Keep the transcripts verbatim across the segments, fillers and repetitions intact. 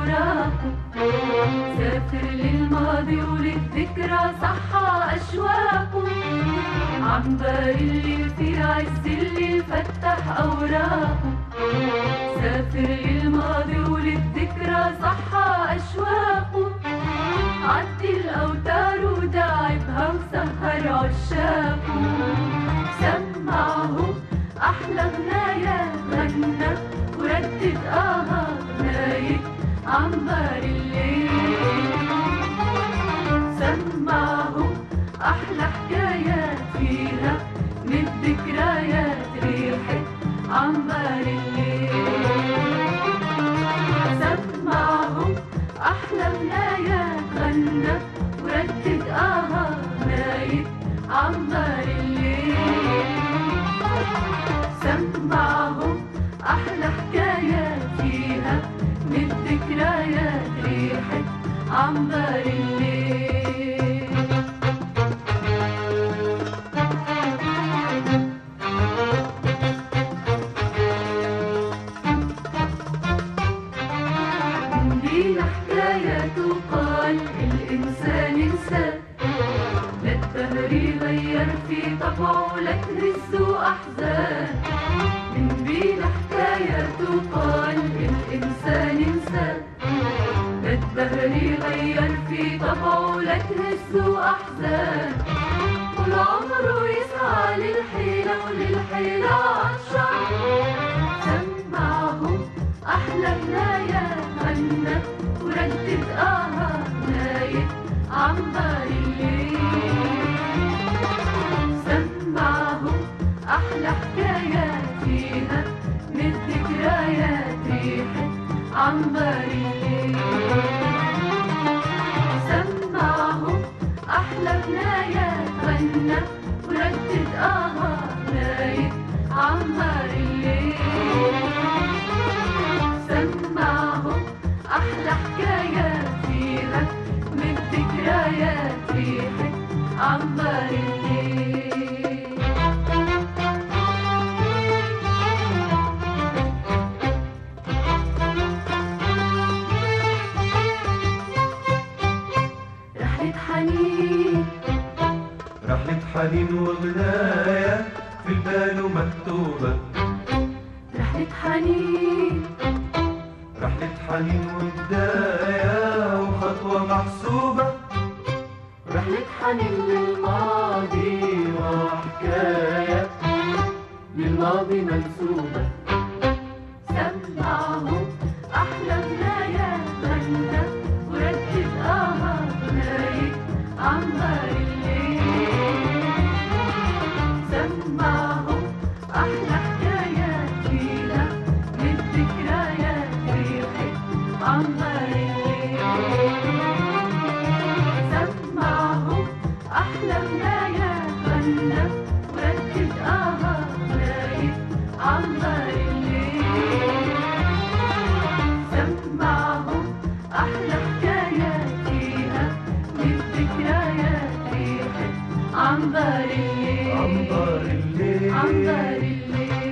أوراقه، سافر للماضي وللذكرى صحى أشواقه، عنبر اللي في عز اللي فتح أوراقه، سافر للماضي وللذكرى صحى أشواقه، عدي الأوتار وداعبها وسهر عشاقه، سمعهم أحلى غنايا غنى وردد آها غناية عنبر الليل، سمعهم أحلى حكايات فيها من الذكريات ريحة عنبر الليل، سمعهم أحلى غنايات غنى وردد آها غناية عنبر الليل، سمعهم أحلى حكايات فيها من الذكريات ريحة عنبر الليل. لينا حكاية تقال الإنسان إنسان، لا الدهر يغير في طبعه لا تهزه أحزان، من بينا حكاية تقال الإنسان إنسان، لا الدهر يغير في طبعه لا تهزه أحزان، طول عمره يسعى للحيلة وللحيلة عطشان، سمعهم أحلى غناية غنى وردد آها غناية عنبر الليل، سمعهم أحلى حكايات فيها من الذكريات ريحة عنبر الليل، سمعهم أحلى غناية غنى وردد آها غناية عنبر الليل، سمعهم أحلى حكايات فيها من ذكريات ريحة عنبر الليل. رحلة حنين رحلة حنين وغناية في البال مكتوبة، رحلة حنين رحلة حنين وبداية وخطوة محسوبة، رحلة حنين للماضي وحكاية للماضي منسوبة، سمعهم أحلى غناية غنى وردد آها غناية عنبر الليل، سمعهم أحلى حكايات فيها من ذكريات ريحة عنبر الليل، سمعهم أحلى غناية غنى وردد آها غناية عنبر الليل، سمعهم أحلى حكايات فيها من ذكريات ريحة عنبر الليل، عنبر الليل عنبر الليل.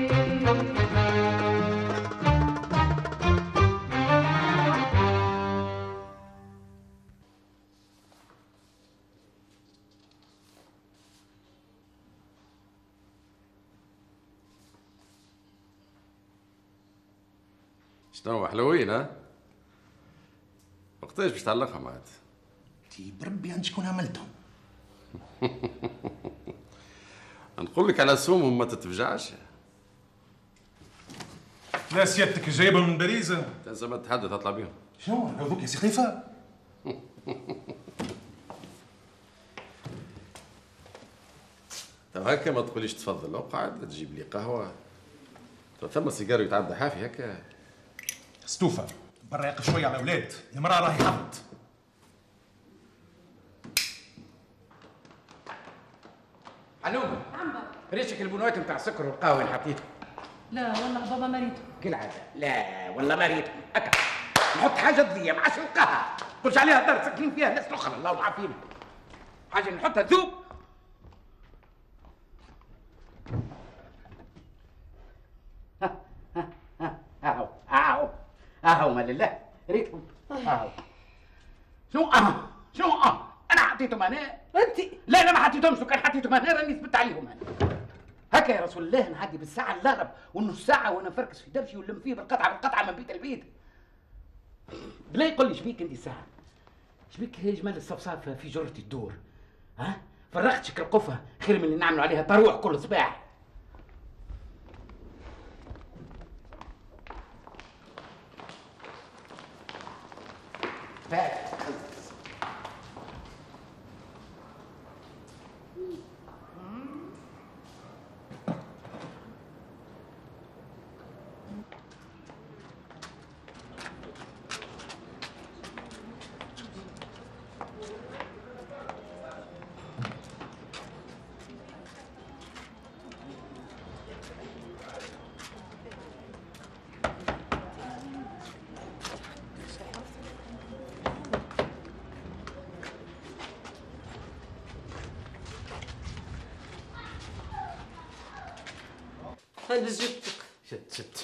شنو حلوين ها؟ وقتاش باش تعلقهم عاد؟ تي بربي عند شكون عملتهم؟ نقول لك على سومهم ما تتفجعش. لا سيادتك جايبهم من باريس؟ لازم تتحدث اطلع بيهم. شنو هذوك يا سي خليفه؟ تو هكا ما تقوليش تفضل، لو قاعد تجيب لي قهوه. تو ثم سيجارو يتعدى حافي هكا. ستوفا برا يقف شويه على الاولاد، المراه راهي حفظت. علومة ريشك البنوات نتاع السكر والقهوه اللي حطيتهم. لا والله بابا مريض كالعاده. لا والله مريض هكا نحط حاجه تضيع معاش نلقاها، قلت عليها دار ساكنين فيها ناس اخرى الله يعافينا. حاجه نحطها تذوب. ها ها ها اهو اهو اهو ما لله ريتهم آه. شنو اه شنو اه انا حطيتهم انا انت لا لا ما حطيتهمش، لو كان حطيتهم انا راني ثبت عليهم انا. هكا يا رسول الله نعدي بالساعه الاغرب والنص ساعه وانا نفركس في درشي ونلم فيه بالقطعه بالقطعه من بيت لبيت. بلا يقول لي شبيك انت الساعه؟ شبيك هي جمال الصفصاف في جرتي الدور؟ ها؟ فرغت شكل قفه خير من اللي نعملوا عليها طروح كل صباح. هذا جبتك. شت شت.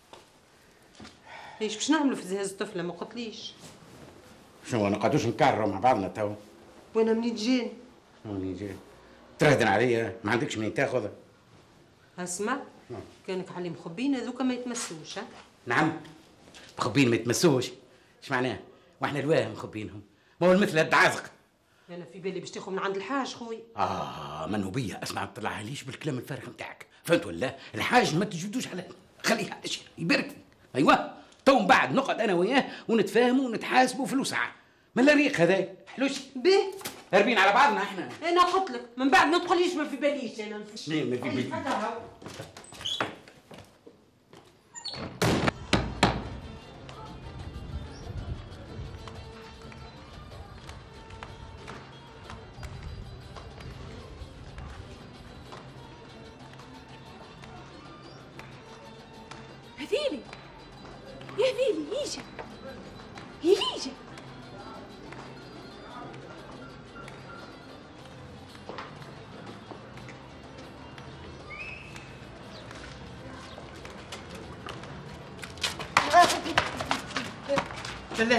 ايش باش نعملوا في جهاز الطفله ما قلتليش؟ شنو ما نقعدوش نكرروا مع بعضنا تو؟ وانا منين جاني؟ منين جاي؟ ترهدن عليا ما عندكش منين تاخذ؟ اسمع كانك علي مخبين هذوك ما يتمسوش. ها؟ نعم مخبين ما يتمسوش. ايش معناه؟ واحنا الواه مخبينهم، ما هو المثل الدعازق. انا في بالي باش تاخذ من عند الحاج خويا. اه منو بيا اسمع ما تطلعهاليش بالكلام الفارغ نتاعك، فهمت ولا؟ الحاج ما تجبدوش على خليه على شيء يبارك فيك. ايوه تو من بعد نقعد انا وياه ونتفاهموا ونتحاسبوا في الوسعه. من الريق هذا حلوش به هاربين على بعضنا احنا. انا قلت لك من بعد ما تقوليش ما في باليش انا. ليه ما في بالي؟ هذيلي يا هذيلي هيجا هيجا بالله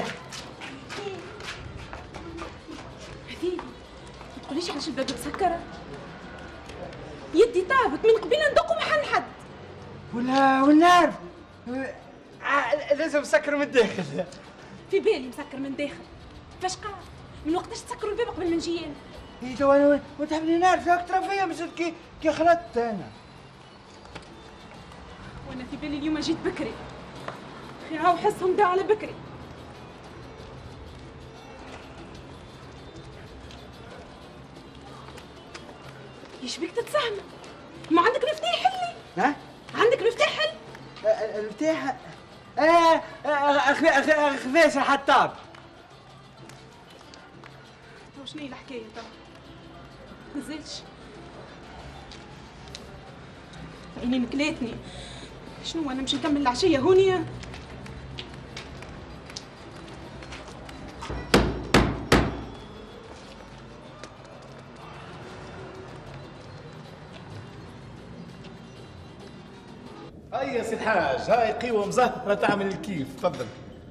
هذيلي ما تقوليش علاش الباب مسكرة، يدي تعبت من قبيل ندق محل حد. ولا والنار آه، لازم مسكر من الداخل. في بالي مسكر من داخل. كيفاش قاعد؟ من وقتاش تسكروا الباب قبل ما نجي انا؟ هي تو انا وتحبني نعرف اكثر فيا مش كي كي خلطت انا. وانا في بالي اليوم جيت بكري. خير هاو حسهم دا على بكري. ايش بيك تتساهموا؟ ما عندك المفتاح اللي؟ ها؟ عندك المفتاح حل؟ المفتاح اه خفاش الحطاب. تو شنو هي الحكايه تو؟ نزلتش عيني نكلاتني. شنو انا مش نكمل العشيه هوني؟ هيا يا سي الحاج، هاي قيوه مزهره تعمل الكيف. تفضل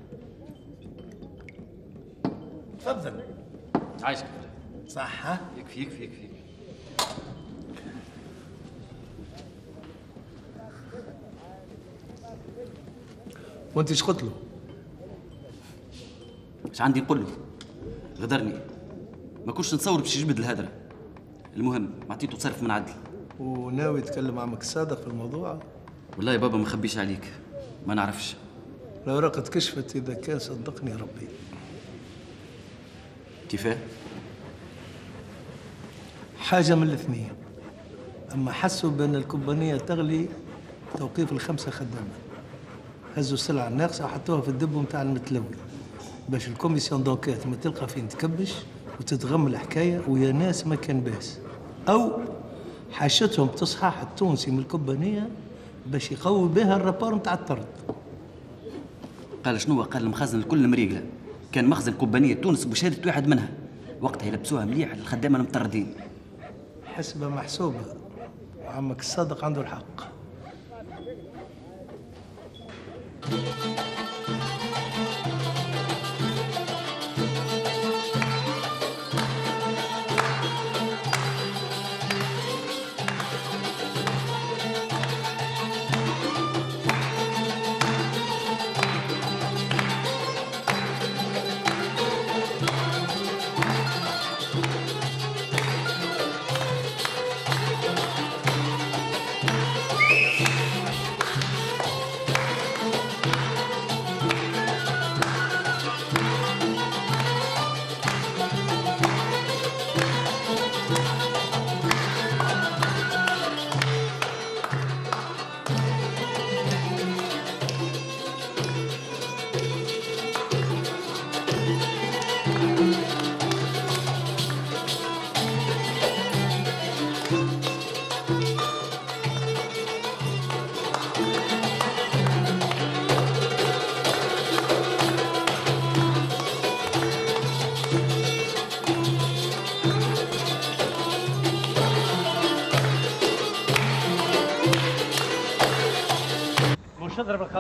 تفضل. عايشك صح ها؟ يكفي يكفي يكفي. وانت ايش قلت له؟ ايش عندي نقول له؟ غدرني، ما كنتش نتصور باش يجبد الهدره. المهم عطيته تصرف من عدل. وناوي يتكلم عمك الصادق في الموضوع؟ والله يا بابا ما نخبيش عليك، ما نعرفش. الأوراق اتكشفت إذا كان صدقني ربي. كيفاه؟ حاجة من الاثنين، أما حسوا بأن الكومبانية تغلي توقيف الخمسة خدامة، هزوا السلعة الناقصة وحطوها في الدب متاع المتلوي باش الكوميسيون دونكيت ما تلقى فين تكبش وتتغم الحكاية ويا ناس ما كان باس، أو حاشتهم تصحاح التونسي من الكومبانية باش يقوي بها الرابور متاع الطرد. قال شنو؟ قال المخازن الكل مريقله، كان مخزن كومبانية تونس بشهادة واحد منها، وقتها يلبسوها مليح للخدامة المطردين. حسبة محسوبة، وعمك الصادق عنده الحق.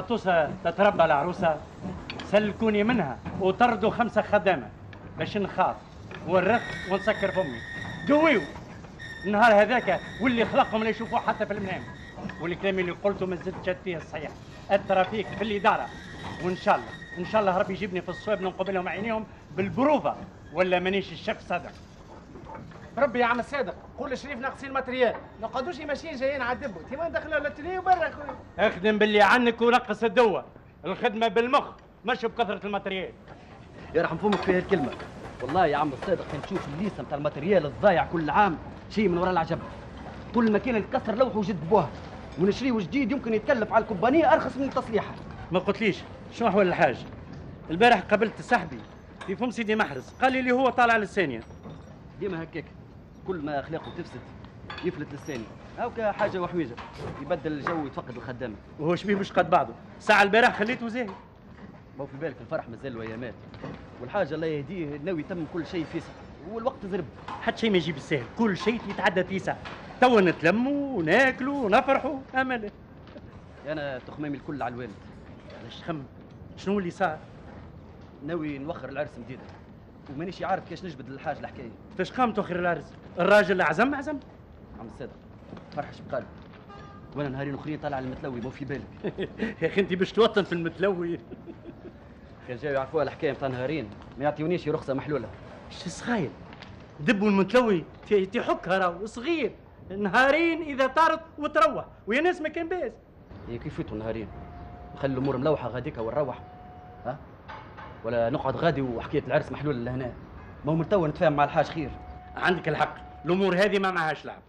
القطوسة تتربى العروسة، سلكوني منها وطردوا خمسة خدامة باش نخاف ونرخ ونسكر فمي. قويو النهار هذاك واللي خلقهم لا يشوفوه حتى في المنام، والكلام اللي قلته ما زدت جات فيه الصحيح. أثر فيك في الإدارة، وإن شاء الله إن شاء الله ربي يجيبني في الصواب نقبلهم عينيهم بالبروفة، ولا مانيش الشيف صدق. ربي يا عم الصادق، قول لشريف ناقصين الماتريال، ما قعدوش ماشيين جايين على الدبو، تيما ندخلوا للاتولي وبرا خويا. اخدم باللي عنك ونقص الدواء، الخدمة بالمخ مش بكثرة الماتريال. يرحم فمك في هالكلمة. والله يا عم الصادق كان تشوف الليسة نتاع الماتريال الضايع كل عام شيء من وراء العجب. كل ما كان يتكسر لوحه وجد بوها، ونشريه جديد يمكن يتكلف على الكومبانية أرخص من التصليحة. ما قلتليش شنو أحوال الحاج؟ البارح قابلت صاحبي في فم سيدي محرز، قال لي اللي هو طالع للثانية. ديما هكاك، كل ما أخلاقه تفسد يفلت للثاني، أو كحاجة وحويجة يبدل الجو ويتفقد الخدامة. وهو شبيه مش قد بعضه، ساعة البارح خليته زاهي. ما في بالك الفرح مازال ويامات، والحاجة الله يهديه ناوي يتم كل شيء في ساعة، والوقت زرب. حتى شيء ما يجي بالسهل، كل شيء يتعدى في ساعة. توا نتلموا وناكلوا ونفرحوا أمل. أنا تخمامي الكل على الوالد. علاش تخمم؟ شنو اللي صار؟ ناوي نوخر العرس مديدة، ومانيش عارف كيفاش نجبد الحاج الحكاية. فاش قام تؤخر العرس؟ الراجل عزم عزم؟ عم الصادق فرحش بقلب، وانا نهارين اخرين طالع على المتلوي مو في بالك. يا اخي انت باش توطن في المتلوي. كان جاي يعرفوها الحكايه نتاع نهارين ما يعطيونيش رخصه محلوله. شو صغير دبوا المتلوي تحكها راهو صغير، نهارين اذا طارت وتروح ويا ناس ما كان باس. هي كيف فيتوا نهارين؟ نخلي الامور ملوحه غاديكا ونروح، ها؟ ولا نقعد غادي وحكايه العرس محلوله لهنا؟ ما هو من توا نتفاهم مع الحاج خير. عندك الحق، الامور هذه ما معهاش لعب.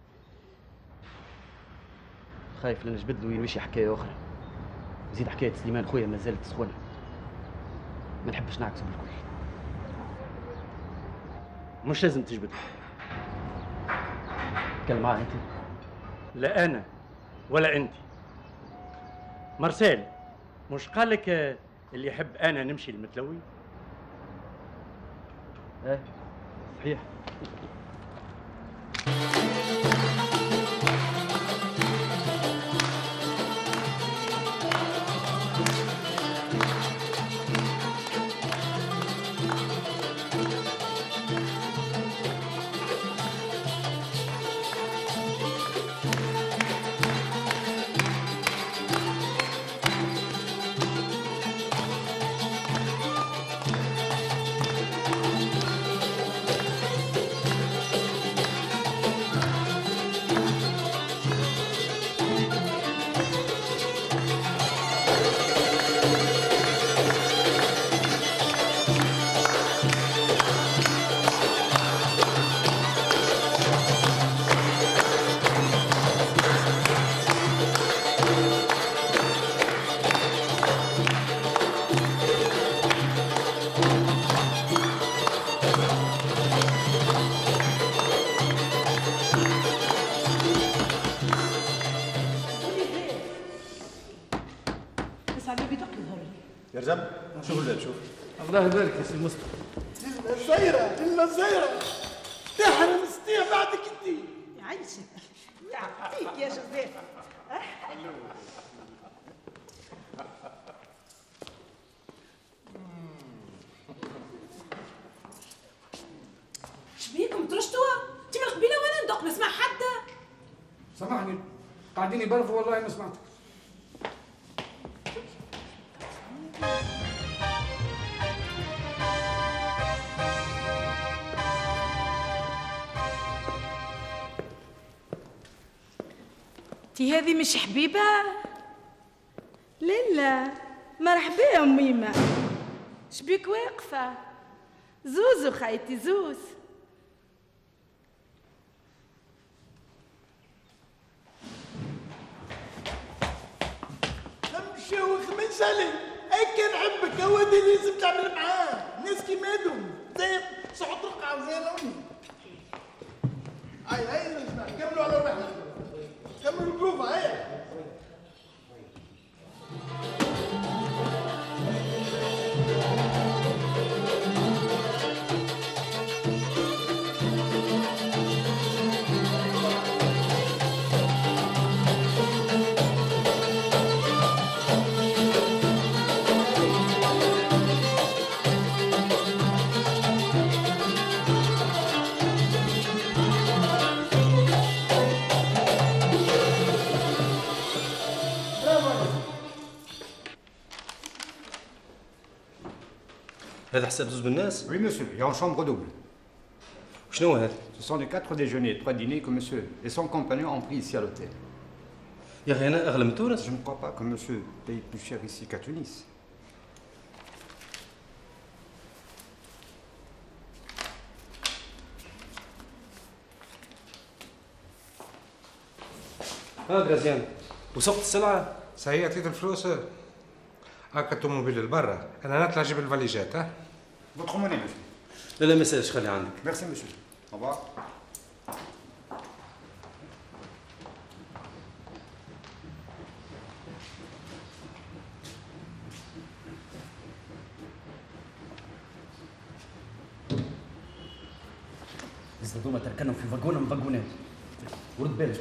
خايف لا نجبد له ينوشي حكايه اخرى. زيد حكايه سليمان خويا ما زالت سخونه، ما نحبش نعكسه بالكل. مش لازم تجبد. تكلم معاه انت؟ لا انا ولا انت. مرسال مش قال لك اللي يحب انا نمشي المتلوي؟ ايه صحيح. يا رجب شوف الباب شوف. الله يبارك يا سي مصطفى. إلا الزيرة إلا الزيرة تحرم ستيع بعدك انت. يعيشك يعطيك يا جوزيف. شبيكم ترشتوا؟ انت من قبيله وانا ندق نسمع حتى. سامحني قاعدين يبرفوا والله ما سمعتك. تي هذه مش حبيبة؟ لا لا مرحبا يا ميمة. شبيك واقفة؟ زوزو خايتي زوز. مشاوخ من سالي هكا نحبك هو اللي لازم تعمل معاه ناس كيمادهم زي صعود رقعة وزي لوني. هاي هاي كملوا على روحنا كملوا البروفة هاي. هذا حساب زوج بالناس؟ Oui, monsieur, et en chambre double. شنو هذا؟ Ce sont les quatre déjeuners et trois dîners que monsieur et son compagnon ont pris ici à l'hôtel. يا أخي أنا أغلى من تونس؟ Je ne crois pas que monsieur paye plus cher ici qu'à Tunis. ها غرازيان وسوقت السلعة؟ صحيح عطيت الفلوس؟ هاكا الطوموبيل لبرا، أنا نطلع نجيب الفاليجات ها؟ Votre monnaie, monsieur. لا لا ما يسالش خلي عندك. Merci, monsieur. Au revoir. الزدومة تركنهم في فاغون من فاغونات. ورد بالك.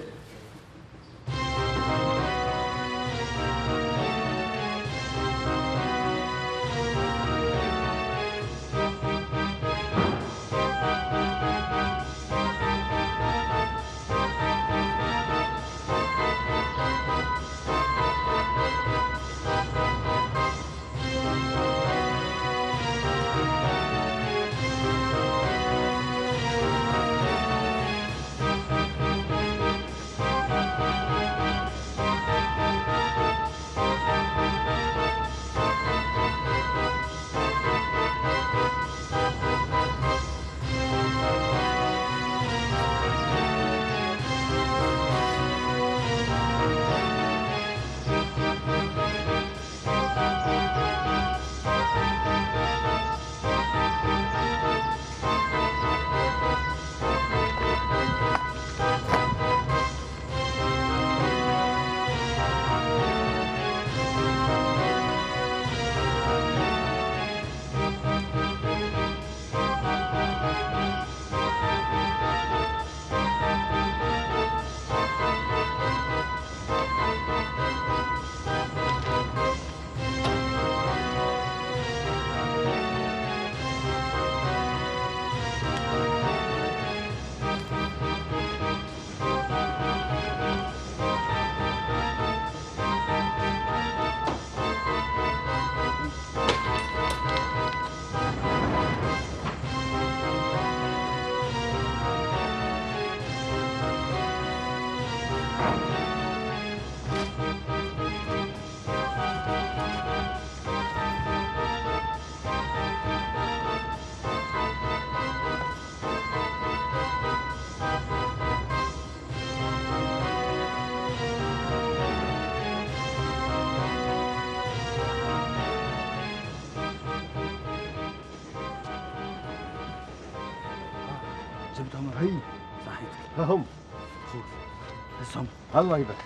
جبتهم هي صحيح ها هم شوف هسهم الله يبارك.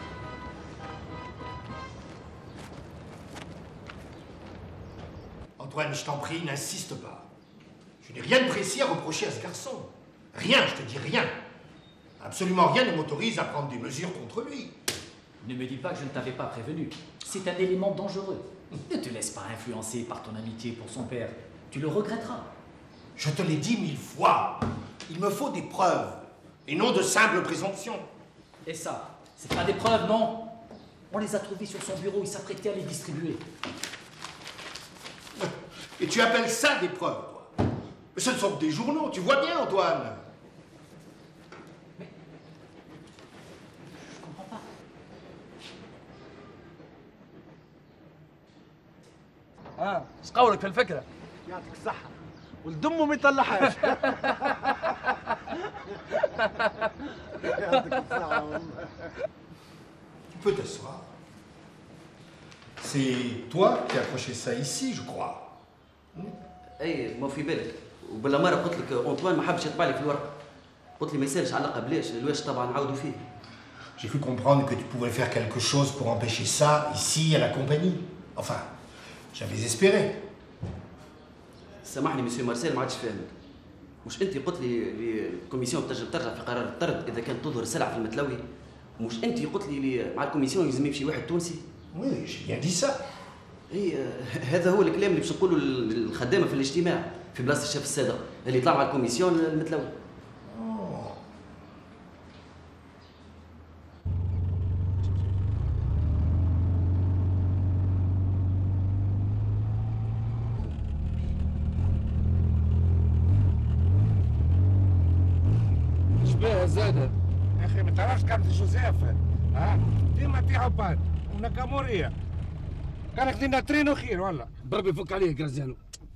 Antoine, je t'en prie, n'insiste pas. Je n'ai rien de précis à reprocher à ce garçon. Rien, je te dis rien. Absolument rien ne m'autorise à prendre des mesures contre lui. Ne me dis pas que je ne t'avais pas prévenu. C'est un élément dangereux. Ne te laisse pas influencer par ton amitié pour son père. Tu le regretteras. Je te l'ai dit mille fois. Il me faut des preuves, et non de simples présomptions. Et ça, c'est pas des preuves, non? On les a trouvées sur son bureau, il s'apprêtait à les distribuer. Et tu appelles ça des preuves, toi? Mais ce ne sont que des journaux, tu vois bien, Antoine. Mais... je comprends pas. اه ايش قولك في الفكره؟ يعطيك الصحة والدم ما يطلعهاش. يعطيك الصحة والله. Tu peux t'asseoir. C'est toi qui as accroché ça ici, je crois. اي ما في بالك وبلا مره قلت لك انطوان ما حبش يطبع لي في الورق. قلت لي ما يسالش على اللقب ليش الواش طبعا نعاودوا فيه. J'ai cru comprendre que tu pouvais faire quelque chose pour empêcher ça ici à la compagnie. Enfin, j'avais espéré. سامحني مسيو مارسيل ما عادش فاهمك. مش انت قلت لي الكوميسيون تنجم ترجع في قرار الطرد اذا كانت تظهر السلع في المتلوي؟ مش انت قلت لي مع الكوميسيون لازم يمشي واحد تونسي؟ وي جي بيان دي سا. اي هذا هو الكلام اللي باش نقولوا للخدامه في الاجتماع في بلاصه الشيف الصادق اللي طلع مع الكوميسيون المتلوي. بها زاده؟ يا اخي ما تعرفش كانت جوزيف؟ ها ديما تيعبان وناكاموريا كانك دينا ترينو خير والله. بربي يفك عليه جرازيانو.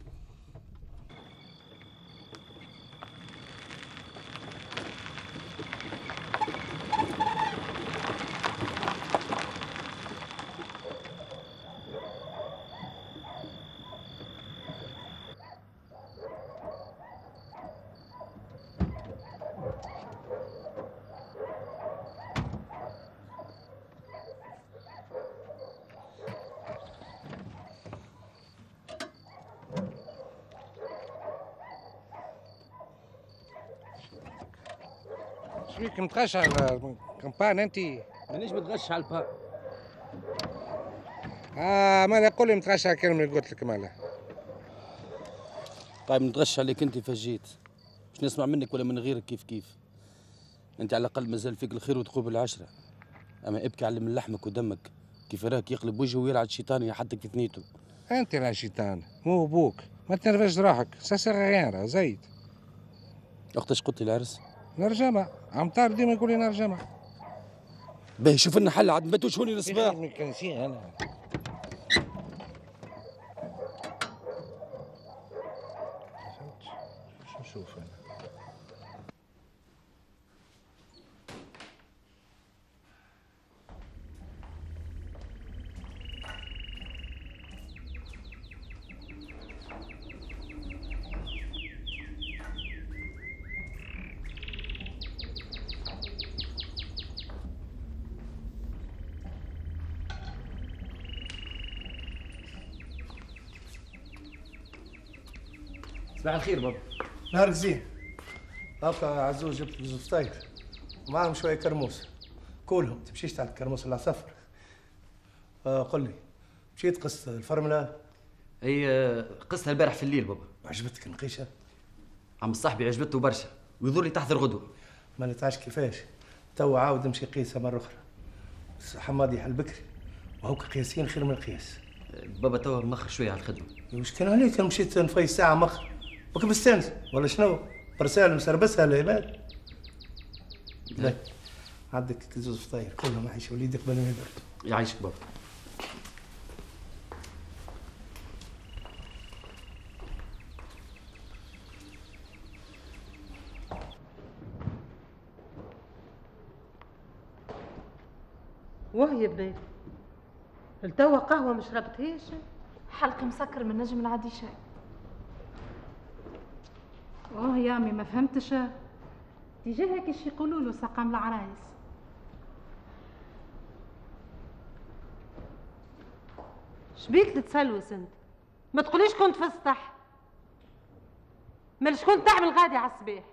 شبيك متغش على الكامبان انت؟ مانيش متغش على البا. اه مالا قول لي متغش على الكلمه اللي قلت لك مالا. طيب نتغش عليك انت فجيت، مش نسمع منك ولا من غيرك كيف كيف. انت على الاقل مازال فيك الخير وتقوب العشره، اما ابكي على من لحمك ودمك كيف راك يقلب وجهه ويلعب الشيطان يحطك في ثنيته. انت لا شيطان مو ابوك، ما تنرفزش روحك، سا غيان راه زايد. وقتاش قلت لي العرس؟ نرجمة، عمطار ديما يقول لي نرجمة. باهي شوف لنا حل عاد ما توشوني الصباح. ما كانش انا. شو نشوف انا؟ صباح الخير بابا. نهارك زين. هاكا عزوز جبت بزوز فطاير ومعاهم شويه كرموس. كلهم تمشيش تاع الكرموس العصفر. آه قل لي مشيت قصت الفرمله؟ هي قصتها البارح في الليل بابا. عجبتك نقيشه؟ عم صاحبي عجبته برشا ويظل لي تحضر غدوه. ما نتعش كيفاش تو عاود نمشي قيسها مره اخرى. بس حمادي يحل بكري وهوك قياسين خير من القياس. بابا توا مخر شويه على الخدمه. واش كان عليك انا مشيت نفيس ساعه مخر وك مستانس ولا شنو؟ برسال مسربسها العباد. لا عندك زوز فطاير كلهم عايش وليدك قبل ما يهدر. يعيشك بابا. وهي بنات التوا قهوه ما شربتهاش؟ حلقي مسكر من نجم العادي شاي. اوه يا امي ما فهمتش. تيجي هيك ايش يقولوا له سقام العرايس. شبيك تتسلوس انت؟ ما تقوليش كنت فسطح. مال شكون تعمل غادي على الصباح؟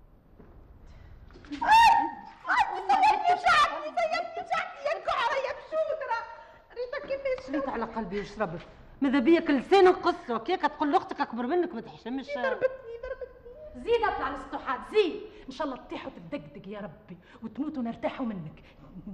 شريت على قلبي وشربت. ماذا بيك لسان نقصه كيك تقول لاختك اكبر منك ما تحشمش. ضربتني ضربتني. زيد اطلع السطوحات زيد ان شاء الله تطيح وتدقدق يا ربي وتموت ونرتاحوا منك.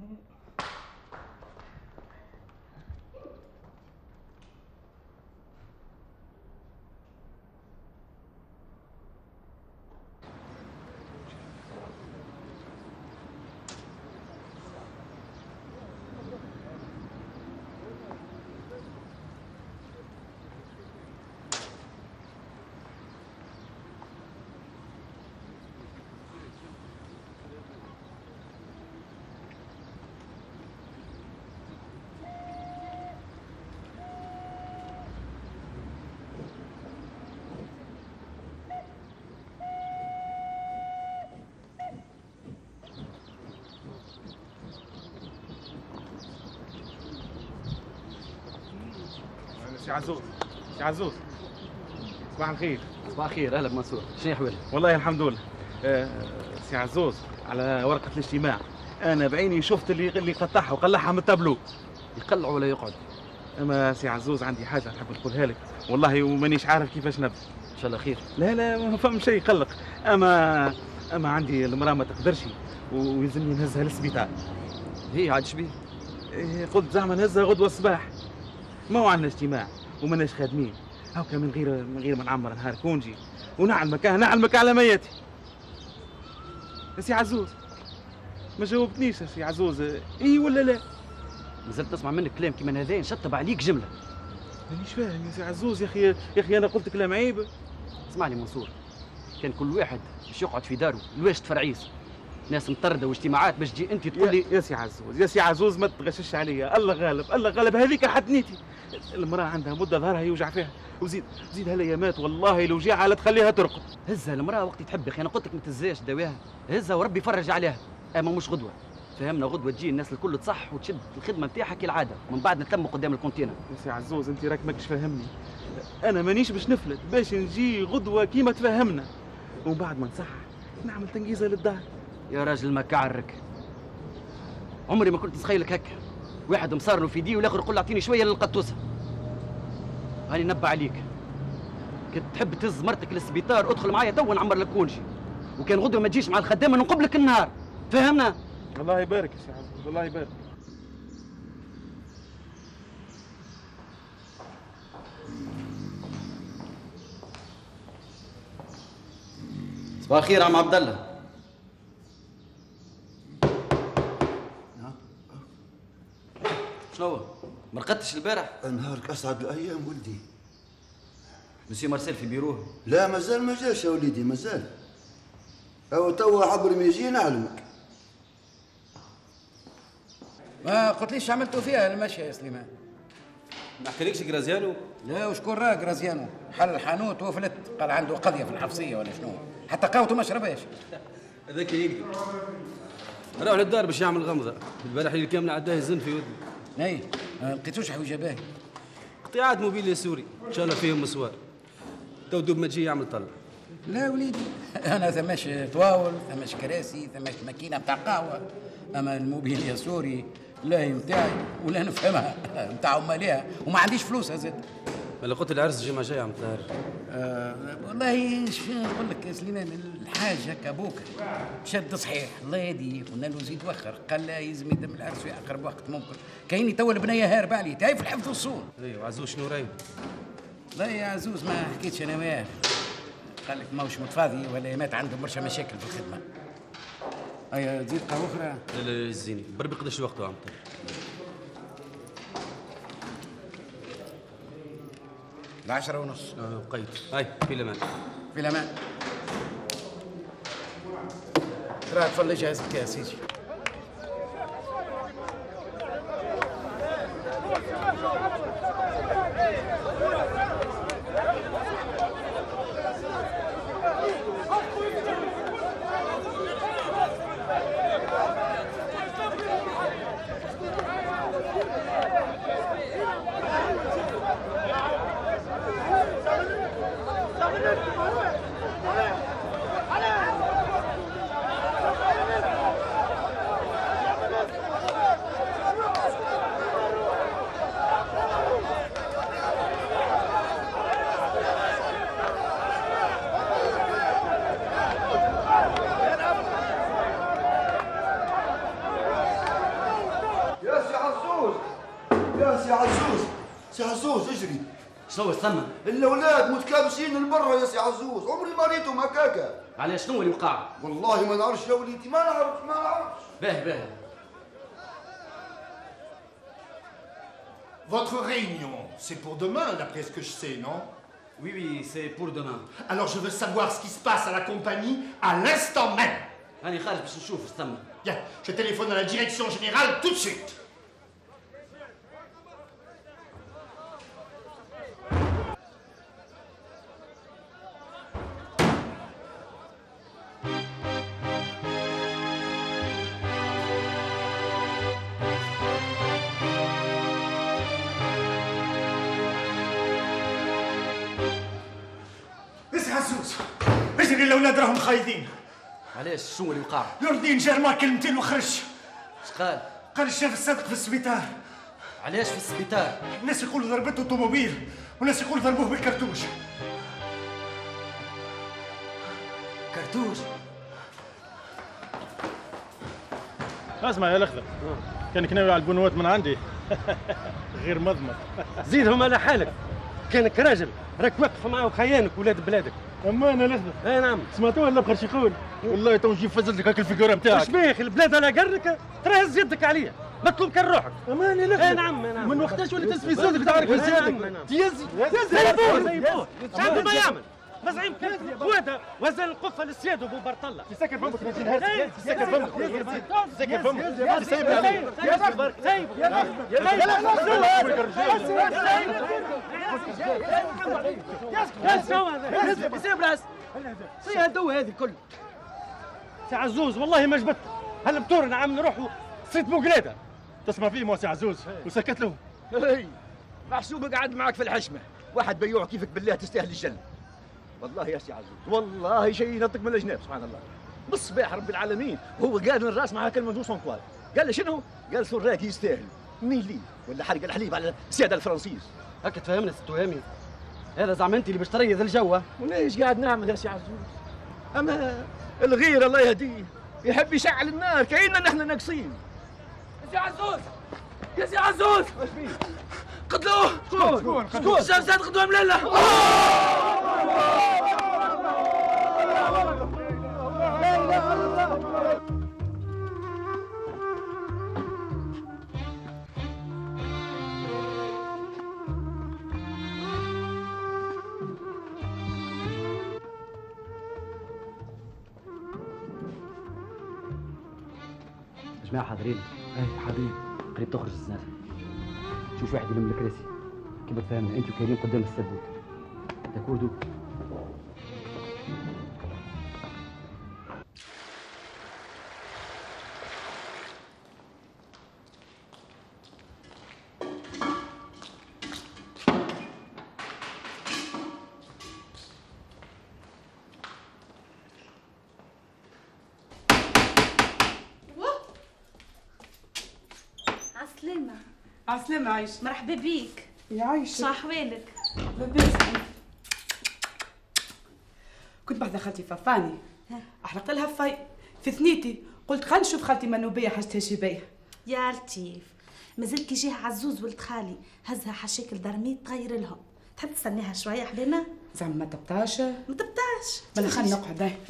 سي عزوز سي عزوز صباح الخير. صباح الخير اهلا بمنصور. شنو احوالك؟ والله الحمد لله. آه سي عزوز على ورقه الاجتماع انا بعيني شفت اللي اللي قطعها وقلعها من التابلو. يقلع ولا يقعد؟ اما سي عزوز عندي حاجه نحب نقولها لك والله ومانيش عارف كيفاش نبدا. ان شاء الله خير. لا لا ما فهم شيء يقلق. اما اما عندي المراه ما تقدرش ويلزمني نهزها للسبيطار. هي عاد شبيه؟ إيه قلت زعما نهزها غدوه الصباح. ما هو عندنا اجتماع وماناش خادمين هاكا من غير من غير ما نعمر نهار كونجي ونعلمك نعلمك على ميتي. يا سي عزوز ما جاوبتنيش يا سي عزوز، اي ولا لا؟ مازلت تسمع منك كلام كيما هذا نشطب عليك جمله. مانيش فاهم يا سي عزوز. يا اخي يا اخي انا قلت كلام عيب. اسمعني منصور، كان كل واحد باش يقعد في داره لواش تفرعيس، ناس مطرده واجتماعات باش تجي انت تقول لي يا سي عزوز يا سي عزوز ما تغشش عليا. الله غالب الله غالب، هذيك حد نيتي. المراه عندها مده ظهرها يوجع فيها، وزيد زيد هالايامات والله لو جاء على تخليها ترقد. هزها المراه وقت تحب يا اخي، انا قلت لك ما تهزاش داويها، هزها وربي يفرج عليها. اما مش غدوه، فهمنا غدوه تجي الناس الكل تصح وتشد الخدمه نتاعها كالعاده، ومن بعد نتلموا قدام الكونتينر. يا سي عزوز انت راك ماكش فاهمني، انا مانيش باش نفلت، باش نجي غدوه كيما تفهمنا، ومن بعد ما نصح نعمل تنقيزه للدار. يا راجل ما كعرك، عمري ما كنت نتخيلك هكا، واحد مصار له في دي والاخر يقول له اعطيني شويه للقطوسه. هاني نبع عليك، كنت تحب تهز مرتك للسبيطار ادخل معايا تو نعمر لك كونجي، وكان غدوه ما تجيش مع الخدامه نقبلك النهار، فهمنا؟ الله يبارك يا سي عزوز الله يبارك. صباح الخير عم عبد الله. شنو ما رقدتش البارح؟ نهارك اسعد الايام ولدي. مسيو مارسيل في بيروه؟ لا مازال ما جاش يا وليدي مازال. او توا عبر ما يجي نعلمك. ما قلتليش عملتوا فيها المشي يا سليمان؟ ما حكالكش جرازيانو؟ لا وشكون راه جرازيانو؟ حل الحانوت وفلت، قال عنده قضيه في الحفصيه ولا شنو؟ حتى قهوته ما شربهاش. هذاك يكذب. روح للدار باش يعمل غمضه، البارح اللي كامله عداه يزن في ودني. اي ما لقيتوش حويجه باهي. قطيعات موبيليا سوري ان شاء الله فيهم مسوار. تو دوب ما تجي يعمل طلع. لا وليدي انا ثماش طواول، ثماش كراسي، ثماش ماكينه بتاع قهوه، اما الموبيليا سوري لا هي نتاعي ولا نفهمها نتاع ماليها، وما عنديش فلوس زاد. مالا قلت العرس الجمعه الجايه عم طاهر. آه والله ايش نقول لك يا سليمان، الحاج هكا بوك شد صحيح الله يهديه، قلنا له زيد وخر، قال لا يلزم يدم العرس في اقرب وقت ممكن، كايني تو البنيه هاربه عليه تاي في الحفظ والصون. ايوه عزوز شنو رايك؟ لا يا عزوز ما حكيتش انا وياه، قال لك ماهوش متفاضي ولا مات عنده برشا مشاكل في الخدمه. ايا تزيد قهوه اخرى؟ لا لا زيني بربي قداش وقته عم طاهر. العشرة ونص. اه بقيت. هاي في الامان. في الامان. ترى تفضل جهازك يا سيدي. شنو ثم؟ الاولاد متكابسين لبرا يا سي عزوز، عمري ما ريتهم هكاكا. على شنو اللي وقع؟ والله ما نعرفش يا وليدي، ما نعرفش ما نعرفش. باهي باهي. Votre réunion, c'est pour demain, d'après ce que je sais, non? Oui, oui, c'est pour demain. Alors je veux savoir ce qui se passe à la compagnie à l'instant même. أنا خارج باش نشوف ثم. Bien, je téléphone à la direction générale tout de suite. عزوز اجري الاولاد راهم خايدين. علاش شنو اللي وقع؟ نوردين جا رمى كلمتين وخرج. اش قال؟ قال شاف الصدق في السبيطار. علاش في السبيطار؟ الناس يقولوا ضربته طوموبيل وناس يقولوا ضربوه بالكرتوش. كرتوش؟ اسمع يا الاخضر، كانك ناوي على البنوات من عندي غير مضمض. زيدهم على حالك، كانك راجل راك واقف معاه وخيانك ولاد بلادك. اما انا نخدم. اي نعم. سمعتوا ولا بخير يقول؟ والله تو نجي فزلت لك هاك الفيجوره نتاعك. واش بيك البلاد على قرك ترهز يدك عليا مطلوب كان روحك. اما انا نخدم. اي نعم اي نعم. من وقتاش ولا تسفي صدرك تعرف صدرك؟ تيزي تيزي شعب ما يعمل مزعيم كان خواتها وزن القفه للسياد ابو برطله. تسكر فمك يا نهار تسكر فمك تسكر فمك سايبني عليك سايبه يا شنو هذا؟ سيب راس سي هدو هذه الكل. سي عزوز والله ما جبت هالبتور نعم نروحوا صيد بوقلاده. تسمع فيه سي عزوز وسكت له. اي محسوب قاعد معك في الحشمه، واحد بيوع كيفك بالله تستاهل الجنه. والله يا سي عزوز والله شيء ينطق من الجناب سبحان الله. بالصباح رب العالمين هو قال الراس مع كلمه دوس انطوال. قال له شنو؟ قال سراك يستاهل ميلي ولا حرق الحليب على الساده الفرنسيس. هكا تفهمنا ست وهمي. هذا زعما انت اللي باش تريض الجو. وليش قاعد نعمل يا سي عزوز؟ اما الغير الله يهديه يحب يشعل النار كأننا نحن ناقصين. يا سي عزوز يا سي عزوز واش فيه؟ قتلوه. شكون؟ شكون؟ شكون؟ شاف سعد قدوه ملله. جماعة حاضرين؟ اي حاضرين. قريب تخرج الزنازة. شوف واحد يلم الكراسي كيما تفهمنا انت وكريم قدام السدود. داكور دوك. عسلامة. عسلامة عايشة. مرحبا بيك. يا عايشة. شو أحوالك؟ لاباس. كنت بحذا خالتي ففاني أحرقت لها في في ثنيتي، قلت خلينا نشوف خالتي منوبية حاجتها شي باهية. يا لطيف مازال كي جيه عزوز ولد خالي هزها حشاكل درميت تغير لهم، تحب تستناها شوية حلينا؟ زعما ما تبطاش؟ ما تبطاش. بلا خلينا نقعد. هاي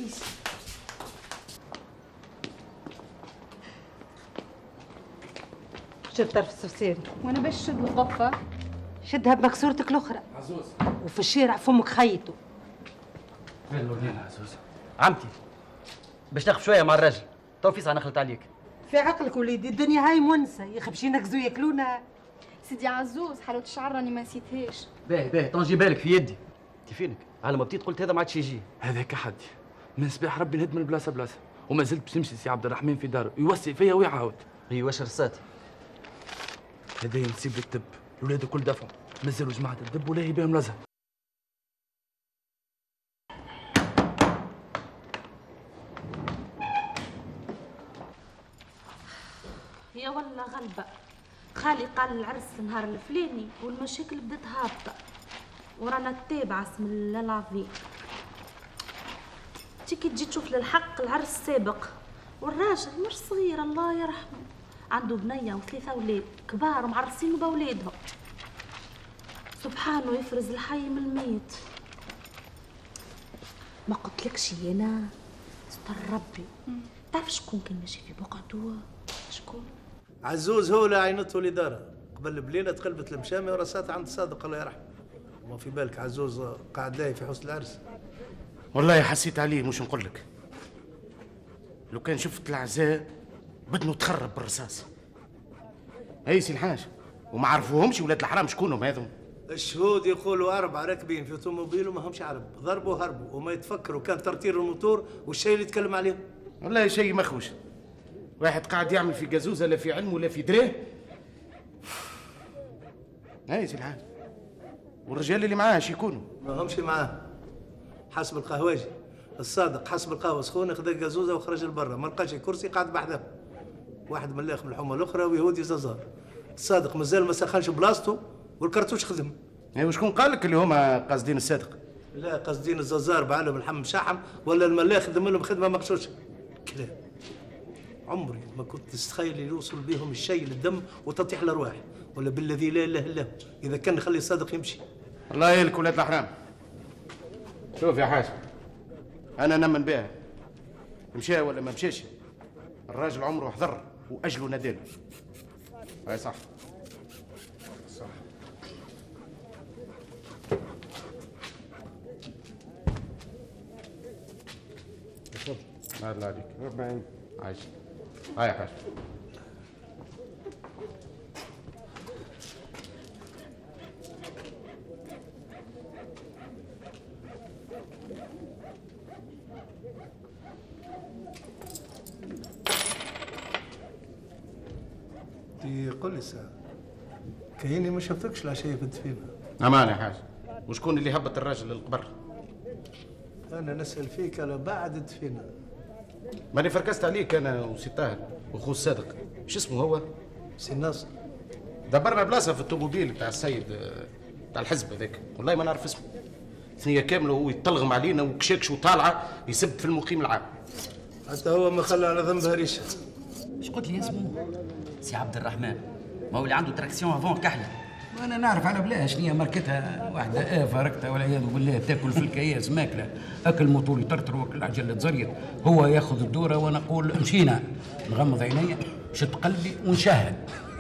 شد طرف السفسين. وانا باش شد الضفه. شدها بمكسورتك الاخرى. عزوز. وفي الشارع فمك خيطه. وين الورنينا عزوز؟ عمتي باش تاخذ شويه مع الراجل تو في ساعه نخلط عليك. في عقلك وليدي الدنيا هاي منسه يخبش ينكزوا ياكلونا. سيدي عزوز حلاوه الشعر راني ما نسيتهاش. باهي باهي طنجي بالك في يدي. انت فينك على ما بديت قلت هذا ما عادش يجي. هذاك حدي من صباح ربي نهد من بلاصه بلاصه وما زلت باش نمشي سي عبد الرحمن في داره يوصي فيا ويعاود. هي واش رصاتي هذايا نسيب الدب الولاد الكل دفعوا مازالوا جماعه الدب ولا هي بهم لازم. يا والله غلبة خالي قال العرس النهار الفلاني والمشاكل بدات هابطة ورانا تابعة اسم الله العظيم. تيكي تجي تشوف للحق العرس سابق والراجل مش صغير الله يرحمه عنده بنية وثلاثة أولاد كبار ومعرسين بأولادهم. سبحانه يفرز الحي من الميت. ما قلتلكش انا ستر ربي. تعرف شكون كان ماشي في بقعته؟ شكون؟ عزوز هو اللي عينته الإدارة قبل بليلة تقلبت المشامي وراسات عند صادق الله يرحمه. وما في بالك عزوز قاعد لاهي في حسن العرس. والله حسيت عليه مش نقول لك. لو كان شفت العزاء بدنو تخرب بالرصاص. هاي سي الحاج وما عرفوهمش ولاد الحرام شكونهم هذم. الشهود يقولوا أربعة راكبين في طوموبيل وما همش عرب، ضربوا هربوا وما يتفكروا كان ترتير الموتور والشيء اللي يتكلم عليه. والله شيء مخوش. واحد قاعد يعمل في جازوزه لا في علم ولا في دراه. هاي سي الحاج. والرجال اللي معاه اش يكونوا؟ ما همش معاه. حسب القهواجي الصادق حسب القهوه سخونه خذا جازوزه وخرج لبرا ما لقاش كرسي قاعد بحذاه. واحد ملاخ من الحومه الاخرى ويهودي زازار. الصادق مازال ما سخنش بلاصتو والكرتوش خدم. اي وشكون قال لك اللي هما قاصدين الصادق؟ لا قاصدين الزازار بعلم الحم شحم ولا الملاخ خدم لهم خدمه مغشوشه. كلام. عمري ما كنت تتخيل يوصل بهم الشيء للدم وتطيح الارواح ولا بالذي لا اله الا هو. اذا كان نخلي الصادق يمشي الله يلك ولاد الحرام. شوف يا حاج، انا نمن بها مشى ولا ما مشيش، الراجل عمره حضر واجله نداله. هاي صح صح. ما الله عليك. ربنا عايش. هاي يا حاج. قل لي ساعة كأني ما شفتكش العشية في الدفينة. امان يا حاج، وشكون اللي هبط الراجل للقبر؟ أنا نسأل فيك على بعد الدفينة. ماني فركست عليك انا وسي طاهر وخو الصادق. شو اسمه هو؟ سي ناصر. دبرنا بلاصه في الطوموبيل بتاع السيد بتاع الحزب هذاك، والله ما نعرف اسمه. ثنيه كامله وهو يتلغم علينا وكشاكش وطالعه يسب في المقيم العام. حتى هو ما خلى على ذنبها ريشه. ايش قلت لي اسمه؟ سي عبد الرحمن. ما هو اللي عنده تراكسيون افون كحله. وانا نعرف على بلاش شنو ماركتها واحده اه فارقتها والعياذ بالله تاكل في الكياس ماكله اكل موتور يطرطر واكل عجله زرير. هو ياخذ الدوره وانا اقول مشينا نغمض عيني شد قلبي ونشاهد.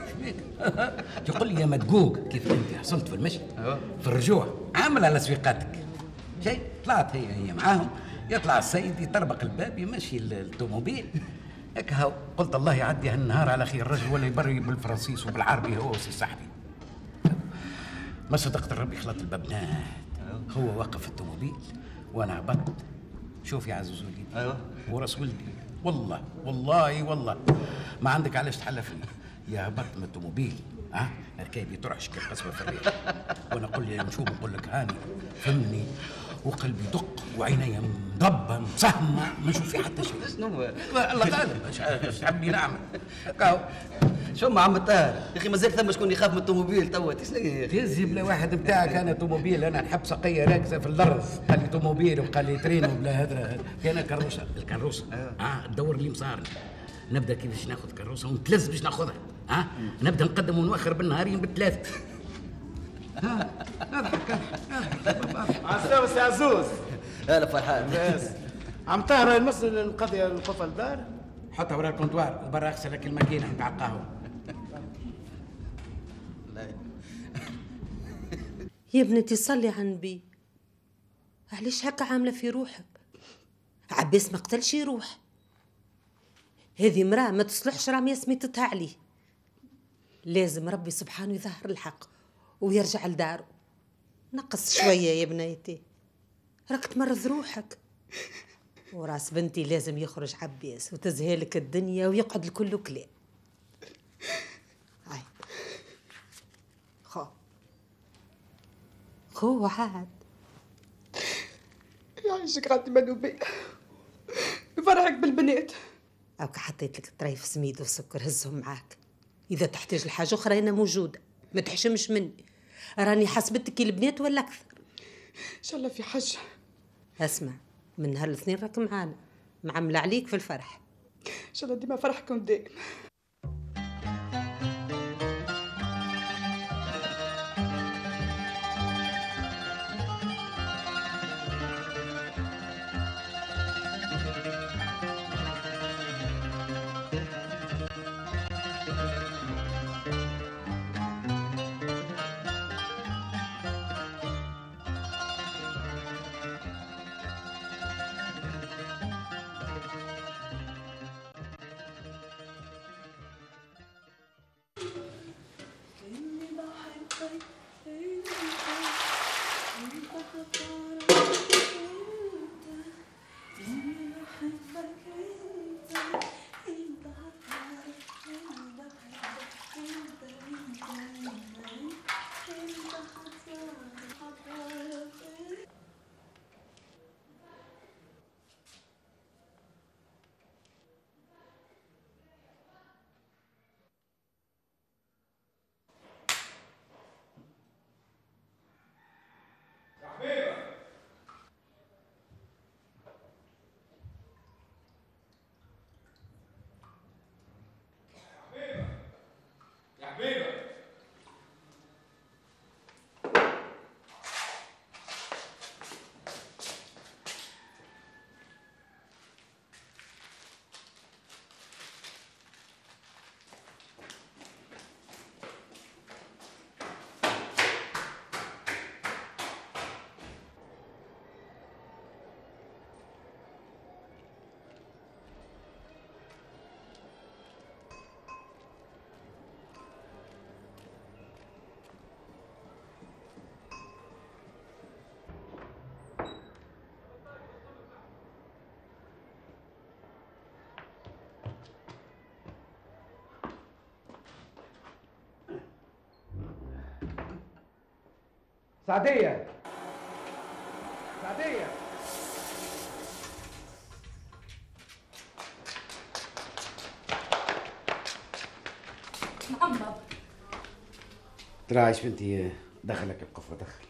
يقول لي يا مدقوق كيف انت حصلت في المشي في الرجوع عامل على سويقاتك شيء. طلعت هي هي معاهم يطلع السيد يطربق الباب يمشي الطوموبيل هيك هاو. قلت الله يعدي هالنهار على خير. الرجل ولا يبري بالفرنسيس وبالعربي هو وسي صاحبي. ما صدقت الرب يخلط البابنات. هو وقف في الطوموبيل وانا هبطت. شوف يا عزوز وليدي ايوه ورس ولدي والله والله والله ما عندك علاش تحلفني. يا هبطت من الطوموبيل ها ركابي ترعش كالقصبه في الريح وانا اقول لي نشوف نقول لك هاني فهمني وقلبي يدق وعيني مضبه مسهمه ما نشوف في حتى شيء. شنو هو؟ الله غالب ايش حبني نعمل كاو. شو مع عم الطاهر يا اخي مازال ثم شكون يخاف من الطوموبيل توا تهزي بلا واحد بتاعك. انا طوموبيل انا نحب سقيه راكزه في الارض. قال لي طوموبيل وقال لي ترين وبلا هذا انا كروسه الكروسه اه تدور لي مصاري. نبدا كيفاش ناخذ كروسه ونتلز باش ناخذها ها آه؟ نبدا نقدم ونوخر بالنهارين بالثلاثه. ها اضحك اضحك. عسلامة سي عزوز. هلا فرحان. بس عم طاهر المسألة القضية القفل الدار. حطها ورا الكونتوار وبرا اغسل لك الماكينه نتاع القهوه. يا بنتي صلي على النبي. علاش هكا عامله في روحك؟ عباس ما قتلش يروح. هذه مراه ما تصلحش راميه سميتتها عليه. لازم ربي سبحانه يظهر الحق ويرجع لداره. نقص شويه يا بنيتي راك تمرض روحك. وراس بنتي لازم يخرج عباس وتزهالك الدنيا ويقعد الكل كلام. هاي خو خو عاد يعيشك غادي منوبي يفرحك بالبنات. أوك حطيت لك طريف سميد وسكر هزهم معاك. إذا تحتاج لحاجة أخرى أنا موجودة ما تحشمش مني. راني حسبتك البنات ولا أكثر. إن شاء الله في حاجة. أسمع من نهار الاثنين راك معانا معملة عليك في الفرح. إن شاء الله ديما فرحكم دائم. سعديه سعديه محمد ترى عايش بنتي دخلك القفوة دخل.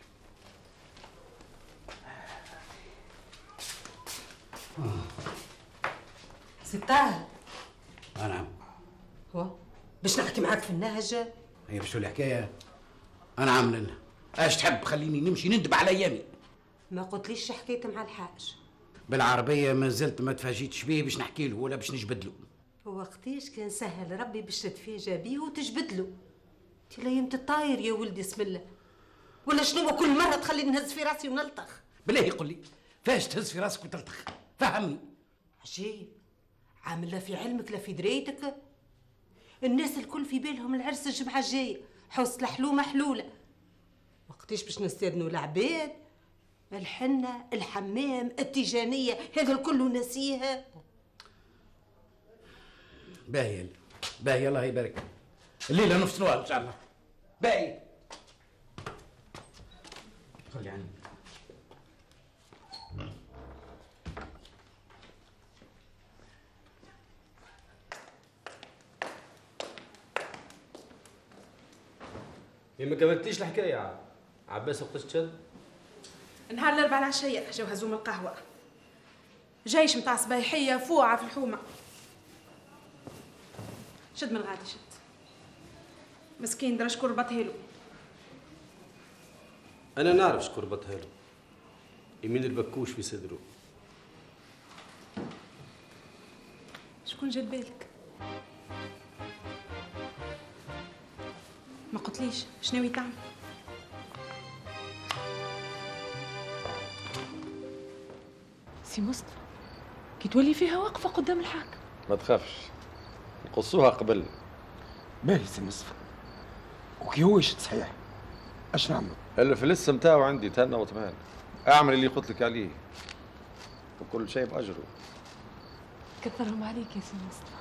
سي طاهر. نعم. هو باش نحكي معاك في النهجة؟ هي باش تولي حكاية؟ أنا عامل لنا اش تحب خليني نمشي ندب على أيامي؟ ما قلتليش حكيت مع الحاج؟ بالعربية ما زلت ما تفاجئتش بيه باش نحكي له ولا باش نجبد له. وقتيش كان سهل ربي باش تتفاجأ بيه وتجبد له؟ انت لايمت الطاير يا ولدي اسم الله. ولا شنو كل مرة تخلي نهز في راسي ونلطخ؟ بالله يقول لي فاش تهز في راسك وتلطخ؟ فهمني. عجيب، عامل لا في علمك لا في دريتك. الناس الكل في بالهم العرس الجمعة الجاية، حوس الحلومة حلولة. وقتيش باش نستاذنوا العباد؟ الحنة، الحمام، التيجانية، هذا الكل ناسيها. باهي باهي الله يبارك. الليلة نفصلوها إن شاء الله. باهي. خلي عني. ما كملتيش الحكايه عاد عباس وقت تشد نهار الاربعاء العشيه جاو هزوم القهوه، جيش متاع صبايحيه فوعه في الحومه. شد من غادي شد مسكين درا شكون ربطها له. انا نعرف شكون ربطها له، يمين البكوش في صدره. شكون جاب بالك؟ ما قلتليش شناوي تعمل؟ سي مصطفى كي تولي فيها واقفه قدام الحاكم. ما تخافش نقصوها قبل. باهي سي مصطفى، وكي هو يشد صحيح اش نعمل؟ الفلس نتاعو عندي تهنى وطمان، اعمل اللي قلت لك عليه وكل شيء باجره. كثرهم عليك يا سي مصطفى.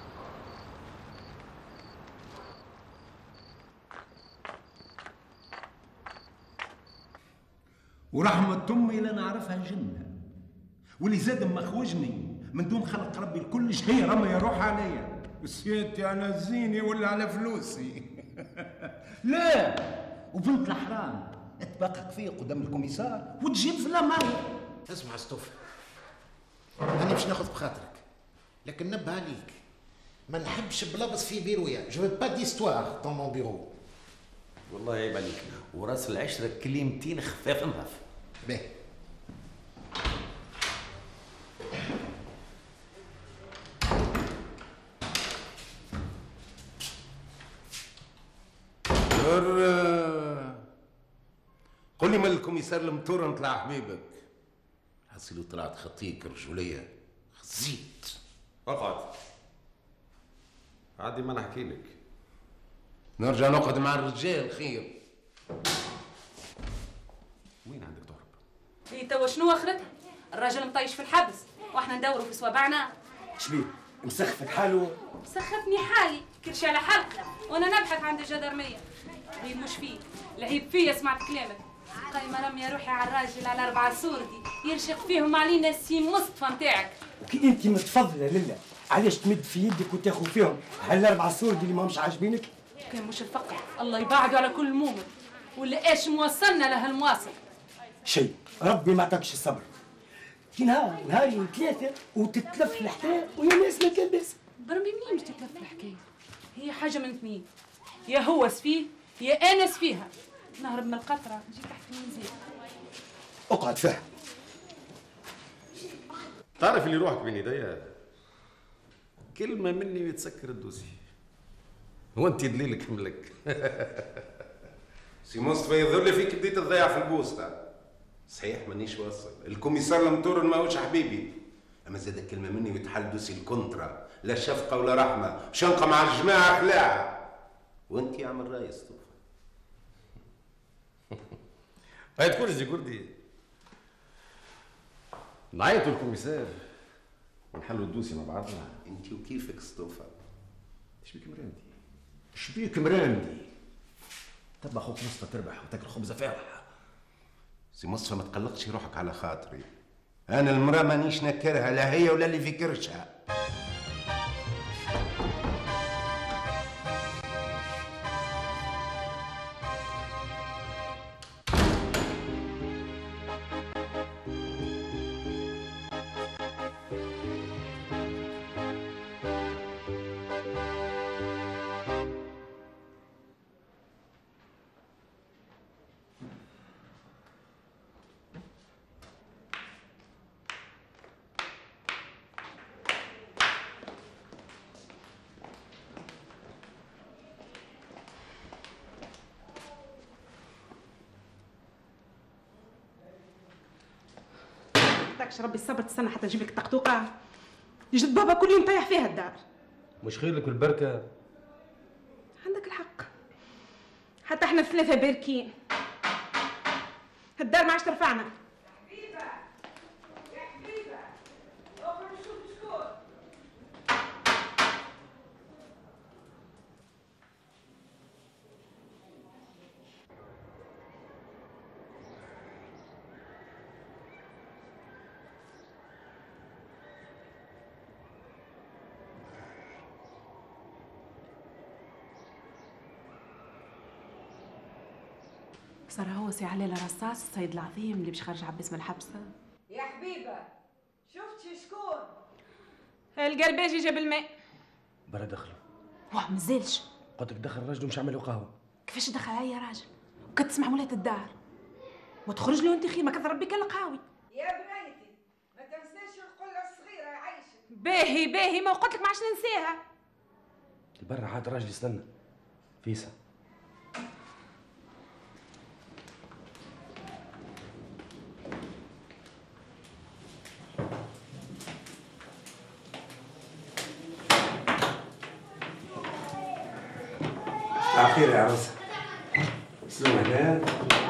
ورحمة أمي لا نعرفها الجنة، واللي زاد مخوجني من دون خلق ربي الكل هي رمى يروح عليا. سيادتي على زيني ولا على فلوسي؟ لا، وبنت الحرام تبقق فيه قدام الكوميسار وتجيب في الأمر. اسمع ستوفي، أنا باش ناخذ بخاطرك، لكن نبه عليك ما نحبش بلبس في بيرويا. جو با ديستوار طون مون بيرو. والله عيب عليك، وراس العشرة كلمتين خفاف نظاف. باهي. قل لي من الكوميسار المطور نطلع حبيبك. حصيلو طلعت خطيك رجولية خزيت. اقعد عادي ما نحكي لك. نرجع نقعد مع الرجال خير. وين عندك تهرب؟ اي توا شنو اخرتها؟ الراجل مطيش في الحبس واحنا ندوروا في صوابعنا. شبيه؟ مسخفك حاله؟ مسخفني حالي كل شيء على حلقه وانا نبحث عند الجدرميه. العيب مش فيه، العيب فيا. سمعت كلامك قايمه رميه روحي على الراجل على اربعه سوردي يرشق فيهم علينا السي مصطفى نتاعك. وكي انت متفضله لله علاش تمد في يدك وتاخذ فيهم هالاربعه سوردي اللي ماهمش عاجبينك؟ كان مش الفقر الله يبعده على كل مؤمن، ولا ايش موصلنا لهالمواصل؟ شيء ربي ما عطاكش الصبر. كي نهار نهارين ثلاثه وتتلف الحكايه ويا ناس ما تلبس. برمي منين مش تتلف الحكايه؟ هي حاجه من اثنين، يا هو سفيه يا انا سفيها. نهرب من القطره نجي تحت المنزل. اقعد فهم. تعرف اللي روحك بين يديا كلمه مني ويتسكر الدوسي. هو انت دليلك ملك. سي مصطفى يظهر لي فيك بديت تضيع في البوسطه. صحيح مانيش واصل، الكوميسار المطور ماهوش حبيبي، اما زاد كلمه مني ويتحل دوسي الكونترا، لا شفقه ولا رحمه، شنقه مع الجماعه خلاعه. وانت يا عم الرئيس طوفى. هاي تقول زي كردي نعيطوا الكوميسار ونحلوا الدوسي مع بعضنا. انت وكيفك سطوفه؟ شبيك مرامدي؟ شبيك مرامدي؟ تبع خوك مصطفى تربح وتاكل خبزه فاوحه. سي مصطفى ما تقلقش روحك على خاطري، انا المراه مانيش نكرها لا هي ولا اللي في كرشها. يعطيكش ربي الصبر تستنى حتى نجيب لك الطقطوقه. يجد بابا كل يوم طيح فيها الدار. مش خير لك البركه؟ عندك الحق، حتى احنا الثلاثه باركين. الدار ما عادش ترفعنا. حبيبه يا حبيبه اخرج شوف شكون. صار هو سي علي رصاص السيد العظيم اللي باش خرج عباس من الحبسه. يا حبيبه شفتي شكون؟ القرباجي جاب الماء. برا دخلوا. واه مازالش. قلت لك دخل الراجل ومش عمل له قهوه. كيفاش دخل عليا يا راجل؟ وكنت تسمع مولات الدار. وتخرج له انت خير ما كثر ربك القهاوي. يا بنيتي ما تنساش القله الصغيره يعيشك. باهي باهي ما قلت لك ما عادش ننساها. برا عاد راجل يستنى. فيسا. مساء الخير يا عروسه. سلام هنا.